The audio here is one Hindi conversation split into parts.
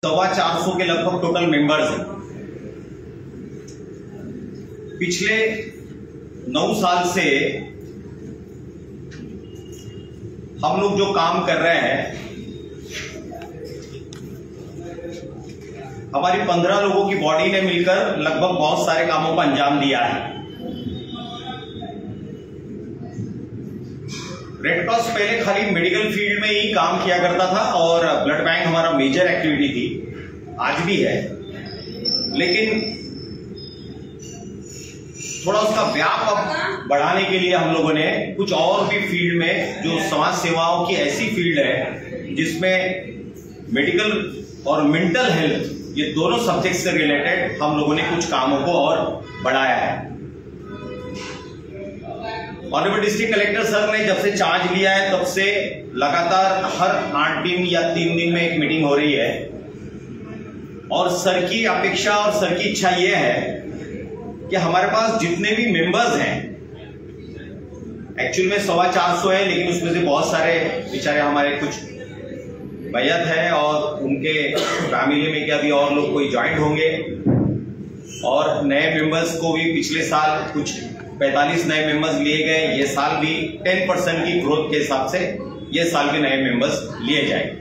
450 के लगभग टोटल मेंबर्स हैं। पिछले 9 साल से हम लोग जो काम कर रहे हैं, हमारी 15 लोगों की बॉडी ने मिलकर लगभग बहुत सारे कामों को अंजाम दिया है। रेड क्रॉस पहले खाली मेडिकल फील्ड में ही काम किया करता था और ब्लड बैंक हमारा मेजर एक्टिविटी थी, आज भी है, लेकिन थोड़ा उसका व्याप अब बढ़ाने के लिए हम लोगों ने कुछ और भी फील्ड में, जो समाज सेवाओं की ऐसी फील्ड है जिसमें मेडिकल और मेंटल हेल्थ, ये दोनों सब्जेक्ट से रिलेटेड हम लोगों ने कुछ कामों को और बढ़ाया है। ऑनरेबल डिस्ट्रिक्ट कलेक्टर सर ने जब से चार्ज लिया है तब से लगातार हर 8 दिन या 3 दिन में एक मीटिंग हो रही है, और सर की अपेक्षा और सर की इच्छा यह है कि हमारे पास जितने भी मेंबर्स हैं, एक्चुअल में 450 है, लेकिन उसमें से बहुत सारे बेचारे हमारे कुछ बैयत है और उनके फैमिली में क्या भी और लोग कोई ज्वाइंट होंगे, और नए मेंबर्स को भी पिछले साल कुछ 45 नए मेंबर्स लिए गए। ये साल भी 10% की ग्रोथ के हिसाब से ये साल भी नए मेंबर्स लिए जाएंगे।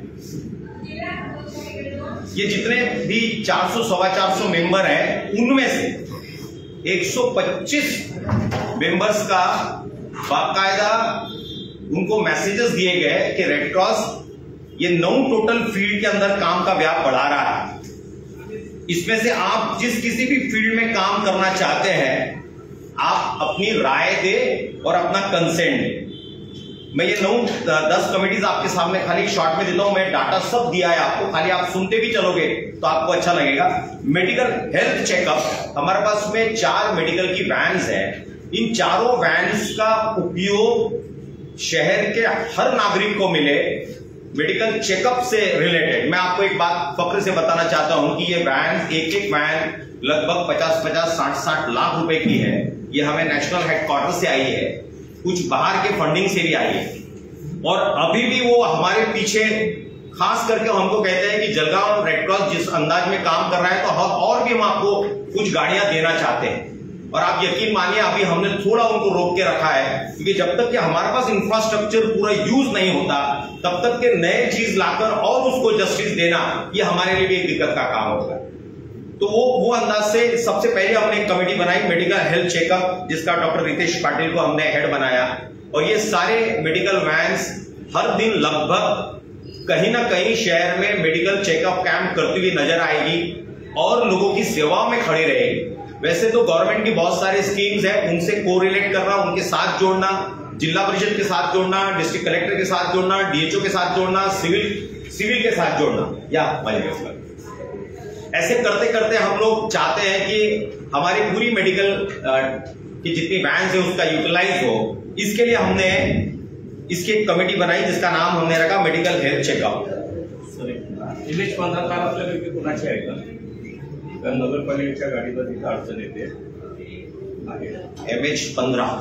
ये जितने भी 400-450 मेंबर हैं, उनमें से 125 मेंबर्स का बाकायदा उनको मैसेजेस दिए गए कि रेड क्रॉस ये 9 टोटल फील्ड के अंदर काम का व्याप बढ़ा रहा है। इसमें से आप जिस किसी भी फील्ड में काम करना चाहते हैं, आप अपनी राय दे और अपना कंसेंट दे। मैं ये 9-10 कमिटीज आपके सामने खाली शॉर्ट में देता हूं। मैं डाटा सब दिया है आपको, खाली आप सुनते भी चलोगे तो आपको अच्छा लगेगा। मेडिकल हेल्थ चेकअप, हमारे पास में 4 मेडिकल की वैन्स है। इन चारों वैन्स का उपयोग शहर के हर नागरिक को मिले मेडिकल चेकअप से रिलेटेड। मैं आपको एक बात फक्र से बताना चाहता हूं कि ये वैन, एक वैन लगभग 50-50, 60-60 लाख रुपए की है। ये हमें नेशनल हेडक्वार्टर से आई है, कुछ बाहर के फंडिंग से भी आई है, और अभी भी वो हमारे पीछे खास करके हमको कहते हैं कि जलगांव रेड क्रॉस जिस अंदाज में काम कर रहा है, तो और भी हम आपको कुछ गाड़ियां देना चाहते हैं। और आप यकीन मानिए, अभी हमने थोड़ा उनको रोक के रखा है, क्योंकि जब तक कि हमारे पास इंफ्रास्ट्रक्चर पूरा यूज नहीं होता, तब तक के नए चीज लाकर और उसको जस्टिस देना, ये हमारे लिए भी एक दिक्कत का काम होगा। तो वो अंदाज से सबसे पहले हमने एक कमेटी बनाई मेडिकल हेल्थ चेकअप, जिसका डॉक्टर रितेश पाटिल को हमने हेड बनाया, और ये सारे मेडिकल वैन्स हर दिन लगभग कहीं ना कहीं शहर में मेडिकल चेकअप कैंप करती हुई नजर आएगी और लोगों की सेवा में खड़ी रहेगी। वैसे तो गवर्नमेंट की बहुत सारी स्कीम्स है, उनसे कोरिलेट करना, उनके साथ जोड़ना, जिला परिषद के साथ जोड़ना, डिस्ट्रिक्ट कलेक्टर के साथ जोड़ना, डीएचओ के साथ जोड़ना, सिविल के साथ जोड़ना, या ऐसे करते करते हम लोग चाहते हैं कि हमारी पूरी मेडिकल की जितनी वैन्स है उसका यूटिलाइज हो। इसके लिए हमने इसकी एक कमेटी बनाई जिसका नाम हमने रखा medical health checkup. MH15 car आपल्याकडे कोणाची आहे का? नगरपालिकेच्या गाडीला तिथे अडचण येते। MH15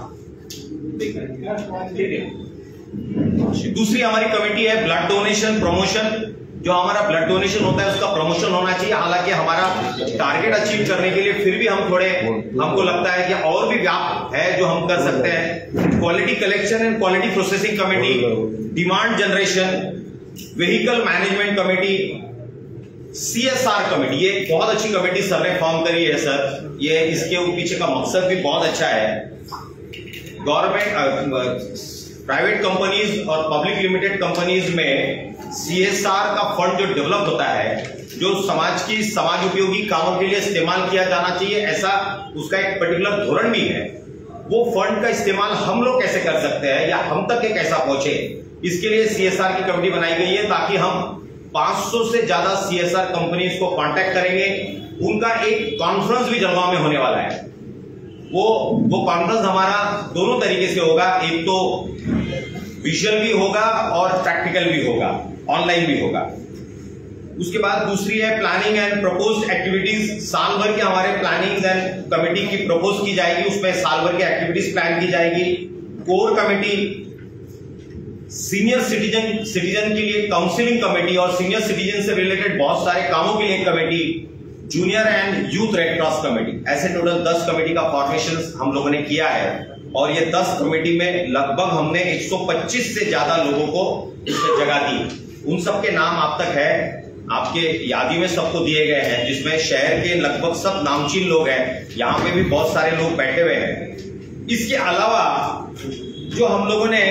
दूसरी हमारी कमेटी है ब्लड डोनेशन प्रमोशन। जो हमारा ब्लड डोनेशन होता है उसका प्रमोशन होना चाहिए। हालांकि हमारा टारगेट अचीव करने के लिए फिर भी हमको लगता है कि और भी व्याप है जो हम कर सकते हैं। Quality collection and quality processing committee, demand generation, vehicle management committee, CSR committee, ये एक बहुत अच्छी कमेटी सर ने फॉर्म करी है। सर ये इसके पीछे का मकसद भी बहुत अच्छा है। गवर्नमेंट, प्राइवेट कंपनीज और पब्लिक लिमिटेड कंपनीज में CSR का फंड जो डेवलप होता है, जो समाज उपयोगी कामों के लिए इस्तेमाल किया जाना चाहिए, ऐसा उसका एक पर्टिकुलर धोरण भी है। वो फंड का इस्तेमाल हम लोग कैसे कर सकते हैं या हम तक ये कैसा पहुंचे, इसके लिए CSR की कमेटी बनाई गई है, ताकि हम 500 से ज्यादा CSR कंपनीज को कांटेक्ट करेंगे। उनका एक कॉन्फ्रेंस भी जलगांव में होने वाला है। वो कॉन्फ्रेंस हमारा दोनों तरीके से होगा, एक तो विजुअल भी होगा और प्रैक्टिकल भी होगा, ऑनलाइन भी होगा। उसके बाद दूसरी है प्लानिंग एंड प्रपोज्ड एक्टिविटीज। साल भर के हमारे प्लानिंग एंड कमेटी की प्रपोज की जाएगी, उसमें साल भर की एक्टिविटीज प्लान की जाएगी। कोर कमेटी सीनियर सिटीजन के लिए काउंसिलिंग कमेटी और सीनियर सिटीजन से रिलेटेड बहुत सारे कामों के लिए एक committee, junior and youth red cross committee, ऐसे टोटल 10 कमेटी का फॉर्मेशन हम लोगों ने किया है। और ये 10 कमेटी में लगभग हमने 125 से ज्यादा लोगों को इसमें जगह दी। उन सबके नाम आप तक है, आपके यादी में सबको दिए गए हैं, जिसमें शहर के लगभग सब नामचीन लोग हैं। यहाँ पे भी बहुत सारे लोग बैठे हुए हैं। इसके अलावा जो हम लोगों ने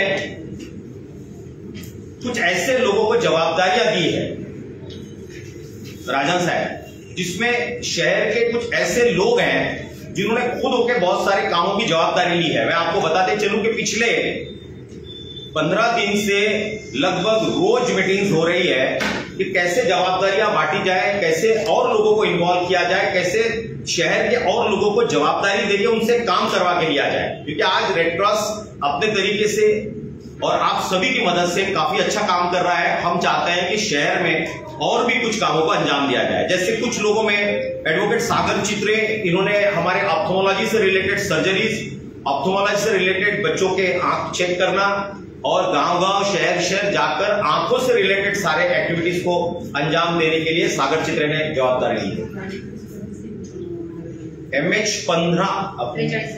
कुछ ऐसे लोगों को जवाबदारियां दी है राजन साहब, जिसमें शहर के कुछ ऐसे लोग हैं जिन्होंने खुद होकर बहुत सारे कामों की जवाबदारी ली है। मैं आपको बताते चलूं कि पिछले 15 दिन से लगभग रोज मीटिंग्स हो रही है कि कैसे जवाबदारियां बांटी जाए, कैसे और लोगों को इन्वॉल्व किया जाए, कैसे शहर के और लोगों को जवाबदारी देके उनसे काम करवा के लिया जाए। क्योंकि आज रेड क्रॉस अपने तरीके से और आप सभी की मदद से काफी अच्छा काम कर रहा है। हम चाहते हैं कि शहर में और भी कुछ कामों को अंजाम दिया जाए। जैसे कुछ लोगों में एडवोकेट सागर चित्रे, इन्होंने हमारे ऑप्थोमोलॉजी से रिलेटेड सर्जरीज, ऑप्थोमोलॉजी से रिलेटेड बच्चों के आंख चेक करना और गांव-गांव, शहर-शहर जाकर आंखों से रिलेटेड सारे एक्टिविटीज को अंजाम देने के लिए सागर चित्रे ने जवाबदारी ली है। MH15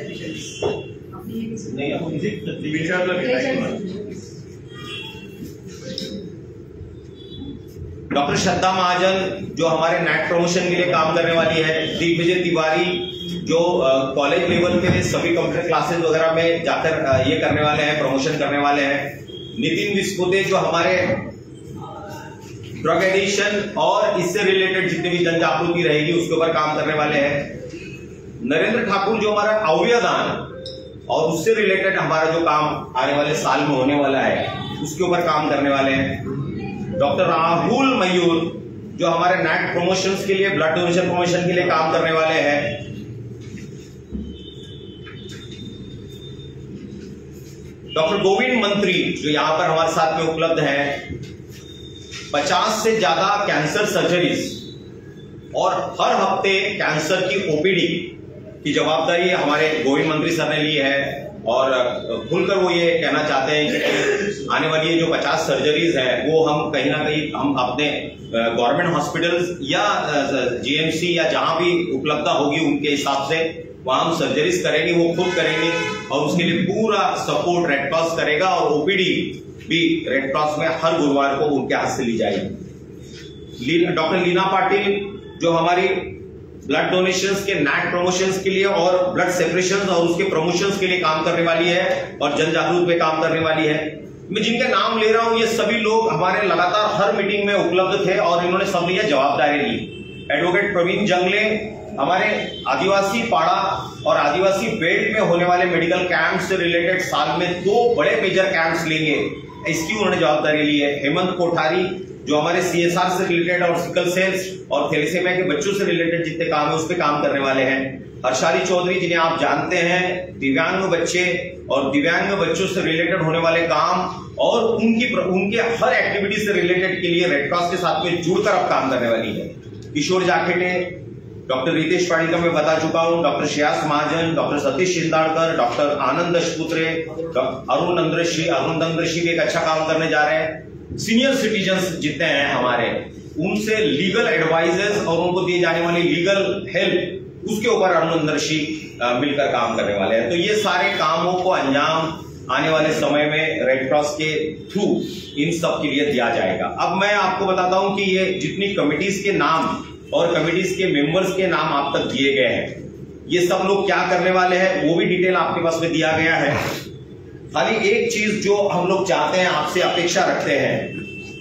डॉक्टर श्रद्धा महाजन जो हमारे नेट प्रमोशन के लिए काम करने वाली है, दिग्विजय तिवारी जो कॉलेज लेवल पे सभी कंप्यूटर क्लासेस वगैरह में जाकर ये करने वाले हैं, प्रमोशन करने वाले हैं, नितिन विस्पुते जो हमारे ड्रग एडिक्शन और इससे रिलेटेड जितनी भी जन जागृति रहेगी उसके ऊपर काम करने वाले हैं, नरेंद्र ठाकुर जो हमारा अवयवदान और उससे रिलेटेड हमारा जो काम आने वाले साल में होने वाला है उसके ऊपर काम करने वाले हैं, डॉक्टर राहुल मयूर जो हमारे नेट प्रमोशंस के लिए, ब्लड डोनेशन प्रमोशन के लिए काम करने वाले हैं, डॉक्टर गोविंद मंत्री जो यहां पर हमारे साथ में उपलब्ध हैं, 50 से ज्यादा कैंसर सर्जरीज और हर हफ्ते कैंसर की ओपीडी की जवाबदारी हमारे गोविंद मंत्री सर ने ली है। और खुलकर वो ये कहना चाहते हैं कि आने वाली ये जो 50 सर्जरीज है वो हम कहीं ना कहीं हम अपने गवर्नमेंट हॉस्पिटल्स या जीएमसी या जहां भी उपलब्धता होगी उनके हिसाब से वहां हम सर्जरीज करेंगे, वो खुद करेंगे और उसके लिए पूरा सपोर्ट रेड क्रॉस करेगा और ओपीडी भी रेड क्रॉस में हर गुरुवार को उनके हाथ से ली जाएगी। डॉक्टर लीना पाटिल जो हमारी ब्लड डोनेशंस के नेट प्रमोशंस के लिए और ब्लड सेपरेशन और उसके प्रमोशंस के लिए काम करने वाली है और जन जागरूक पे काम करने वाली है। मैं जिनके नाम ले रहा हूं ये सभी लोग हमारे लगातार हर मीटिंग में उपलब्ध थे और इन्होंने सब ये जवाबदारी ली। एडवोकेट प्रवीण जंगले हमारे आदिवासी पाड़ा और आदिवासी बेल्ट में होने वाले मेडिकल कैंप से रिलेटेड साल में 2 बड़े मेजर कैंप्स लेंगे, इसकी उन्होंने जवाबदारी ली है। हेमंत कोठारी जो हमारे CSR से रिलेटेड और सिकल सेल्स और थैलेसीमिया के बच्चों से रिलेटेड जितने काम है उस पर काम करने वाले हैं। हर्षाली चौधरी जिन्हें आप जानते हैं, दिव्यांग बच्चे और दिव्यांग बच्चों से रिलेटेड होने वाले काम और उनके हर एक्टिविटी से रिलेटेड के लिए रेड क्रॉस के साथ में जुड़कर अब काम करने वाली है। किशोर जाखेटे, डॉक्टर रितेश पाणी का मैं बता चुका हूं, doctor Shreyas Mahajan, doctor Satish Shindadkar, doctor Anand Dashputre, Arun Nandrashi भी एक अच्छा काम करने जा रहे हैं। सीनियर सिटीजन्स जितने हैं हमारे उनसे लीगल एडवाइजर्स और उनको दिए जाने वाली लीगल हेल्प उसके ऊपर अरुण नंद्रशी मिलकर काम करने वाले हैं। तो ये सारे कामों को अंजाम आने वाले समय में रेड क्रॉस के थ्रू इन सब के लिए दिया जाएगा। अब मैं आपको बताता हूं कि ये जितनी कमिटीज के नाम और कमिटीज के मेंबर्स के नाम आप तक दिए गए हैं, ये सब लोग क्या करने वाले हैं वो भी डिटेल आपके पास में दिया गया है। खाली एक चीज जो हम लोग चाहते हैं, आपसे अपेक्षा रखते हैं,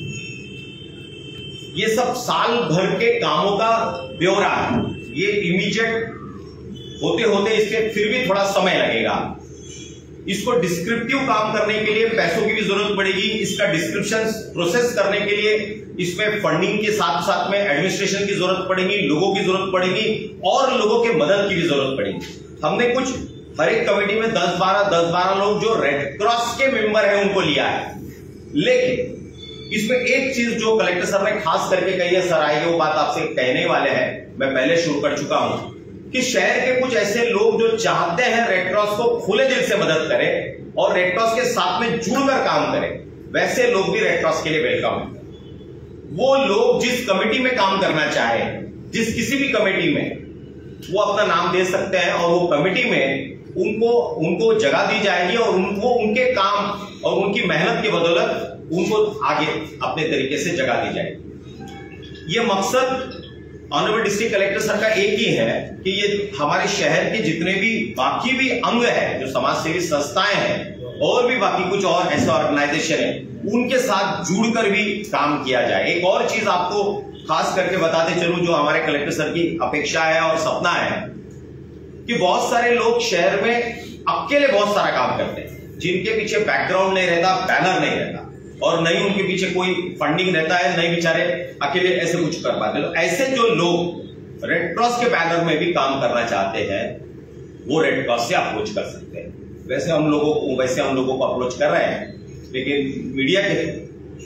ये सब साल भर के कामों का ब्यौरा है। ये इमीडिएट होते होते इसके फिर भी थोड़ा समय लगेगा। इसको डिस्क्रिप्टिव काम करने के लिए पैसों की भी जरूरत पड़ेगी। इसका डिस्क्रिप्शन प्रोसेस करने के लिए इसमें फंडिंग के साथ साथ में एडमिनिस्ट्रेशन की जरूरत पड़ेगी, लोगों की जरूरत पड़ेगी और लोगों के मदद की भी जरूरत पड़ेगी। हमने कुछ हर एक कमेटी में 10-12 लोग जो रेड क्रॉस के मेंबर हैं उनको लिया है। लेकिन इसमें एक चीज जो कलेक्टर सर ने खास करके कही है, सर आएंगे वो बात आपसे कहने वाले हैं, मैं पहले शुरू कर चुका हूं कि शहर के कुछ ऐसे लोग जो चाहते हैं रेड क्रॉस को खुले दिल से मदद करें और रेड क्रॉस के साथ में जुड़कर काम करें, वैसे लोग भी रेड क्रॉस के लिए वेलकम है। वो लोग जिस कमेटी में काम करना चाहे, जिस किसी भी कमेटी में, वो अपना नाम दे सकते हैं और वो कमेटी में उनको जगह दी जाएगी और उनको उनके काम और उनकी मेहनत की बदौलत उनको आगे अपने तरीके से जगह दी जाएगी। ये मकसद ऑनरेबल डिस्ट्रिक्ट कलेक्टर सर का एक ही है कि ये हमारे शहर के जितने भी बाकी भी अंग है, जो समाज सेवी संस्थाएं हैं और भी बाकी कुछ और ऐसे ऑर्गेनाइजेशन है, उनके साथ जुड़कर भी काम किया जाए। एक और चीज आपको खास करके बताते चलूं, जो हमारे कलेक्टर सर की अपेक्षा है और सपना है, कि बहुत सारे लोग शहर में अकेले बहुत सारा काम करते हैं, जिनके पीछे बैकग्राउंड नहीं रहता, बैनर नहीं रहता और नहीं उनके पीछे कोई फंडिंग रहता है, नहीं बेचारे अकेले ऐसे कुछ कर पाते। तो ऐसे जो लोग रेड क्रॉस के बैनर में भी काम करना चाहते हैं, वो रेड क्रॉस से अप्रोच कर सकते हैं। वैसे हम लोगों को अप्रोच कर रहे हैं, लेकिन मीडिया के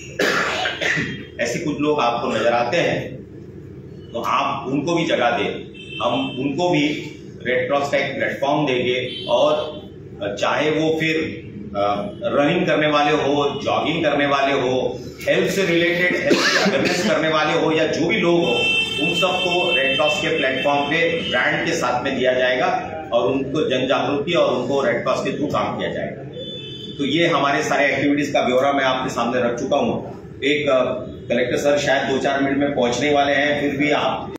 ऐसे कुछ लोग आपको नजर आते हैं, तो आप उनको भी जगह दें। हम उनको भी रेड क्रॉस का एक प्लेटफॉर्म देंगे और चाहे वो फिर रनिंग करने वाले हो, जॉगिंग करने वाले हो, हेल्थ से रिलेटेड हेल्थ अवेयरनेस करने वाले हो, या जो भी लोग हो, उन सबको रेड क्रॉस के प्लेटफॉर्म पे ब्रांड के साथ में दिया जाएगा और उनको जन जागृति और उनको रेड क्रॉस के थ्रू काम किया जाएगा। तो ये हमारे सारे एक्टिविटीज का ब्यौरा मैं आपके सामने रख चुका हूँ। एक कलेक्टर सर शायद 2-4 मिनट में पहुंचने वाले हैं, फिर भी आप